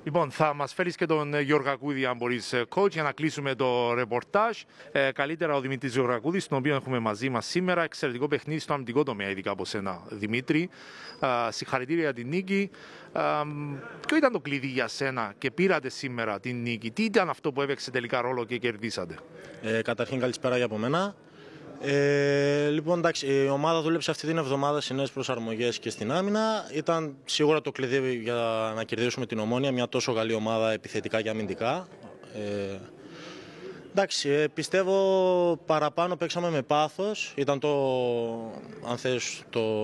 Λοιπόν, θα μας φέρεις και τον Γεωργακούδη, αν μπορείς, coach, για να κλείσουμε το ρεπορτάζ. Καλύτερα ο Δημήτρης Γεωργακούδης, τον οποίο έχουμε μαζί μας σήμερα. Εξαιρετικό παιχνίδι στο αμυντικό τομέα, ειδικά από σένα, Δημήτρη. Συγχαρητήρια για την νίκη. Ποιο ήταν το κλειδί για σένα και πήρατε σήμερα την νίκη? Τι ήταν αυτό που έπαιξε τελικά ρόλο και κερδίσατε? Καταρχήν, καλησπέρα για από μένα. Λοιπόν, εντάξει, η ομάδα δούλεψε αυτή την εβδομάδα σε νέες προσαρμογές και στην άμυνα. Ήταν σίγουρα το κλειδί για να κερδίσουμε την Ομόνοια, μια τόσο καλή ομάδα επιθετικά και αμυντικά. Εντάξει, πιστεύω παραπάνω παίξαμε με πάθος. Ήταν αν θες,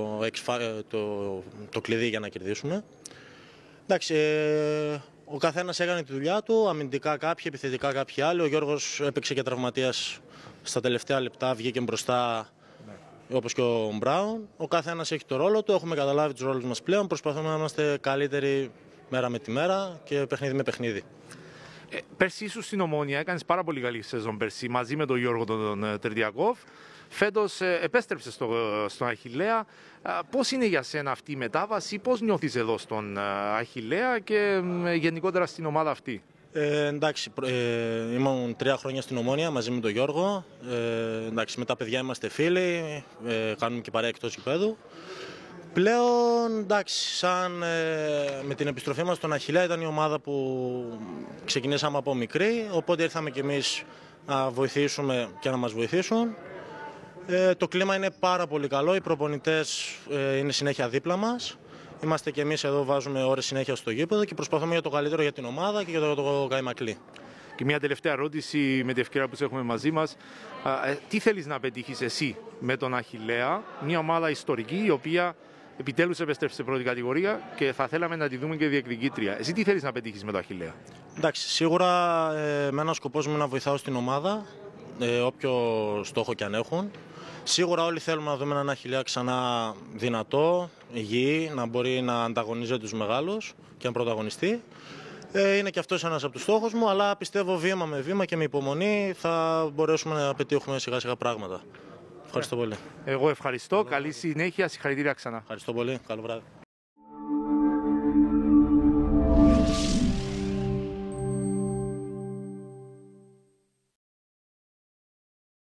το κλειδί για να κερδίσουμε. Εντάξει, ο καθένας έκανε τη δουλειά του, αμυντικά κάποιοι, επιθετικά κάποιοι άλλοι. Ο Γιώργος έπαιξε και τραυματίας στα τελευταία λεπτά, βγήκε μπροστά, όπως και ο Μπράουν. Ο καθένας έχει το ρόλο του, έχουμε καταλάβει τους ρόλους μας πλέον. Προσπαθούμε να είμαστε καλύτεροι μέρα με τη μέρα και παιχνίδι με παιχνίδι. Πέρσι ήσουν στην Ομόνοια, έκανες πάρα πολύ καλή σεζόν πέρσι μαζί με τον Γιώργο τον Τερδιακόφ. Φέτος επέστρεψες στον Αχιλλέα. Πώς είναι για σένα αυτή η μετάβαση, πώς νιώθεις εδώ στον Αχιλλέα και γενικότερα στην ομάδα αυτή? Εντάξει, ήμουν 3 χρόνια στην Ομόνοια μαζί με τον Γιώργο. Εντάξει, με τα παιδιά είμαστε φίλοι, κάνουμε και παρέα εκτός γηπέδου. Πλέον, εντάξει, με την επιστροφή μας στον Αχιλλέα ήταν η ομάδα που ξεκινήσαμε από μικρή, οπότε ήρθαμε κι εμείς να βοηθήσουμε και να μας βοηθήσουν. Το κλίμα είναι πάρα πολύ καλό, οι προπονητές είναι συνέχεια δίπλα μας. Είμαστε και εμείς εδώ, βάζουμε ώρες συνέχεια στο γήπεδο και προσπαθούμε για το καλύτερο για την ομάδα και για το Καϊμακλή. Και μια τελευταία ερώτηση με την ευκαιρία που έχουμε μαζί μας. Τι θέλεις να πετύχεις εσύ με τον Αχιλλέα, μια ομάδα ιστορική η οποία επιτέλους επέστρεψε σε πρώτη κατηγορία και θα θέλαμε να τη δούμε και διεκδικήτρια. Εσύ τι θέλεις να πετύχεις με τον Αχιλλέα? Εντάξει, σίγουρα εμένα σκοπός μου είναι να βοηθάω στην ομάδα, όποιο στόχο και αν έχουν. Σίγουρα όλοι θέλουμε να δούμε έναν Αχιλλέα ξανά δυνατό, υγιή, να μπορεί να ανταγωνίζεται τους μεγάλους και να πρωταγωνιστεί. Είναι και αυτός ένας από τους στόχους μου, αλλά πιστεύω βήμα με βήμα και με υπομονή θα μπορέσουμε να πετύχουμε σιγά σιγά πράγματα. Ευχαριστώ πολύ. Εγώ ευχαριστώ. Καλή συνέχεια. Συγχαρητήρια ξανά. Ευχαριστώ πολύ. Καλό βράδυ.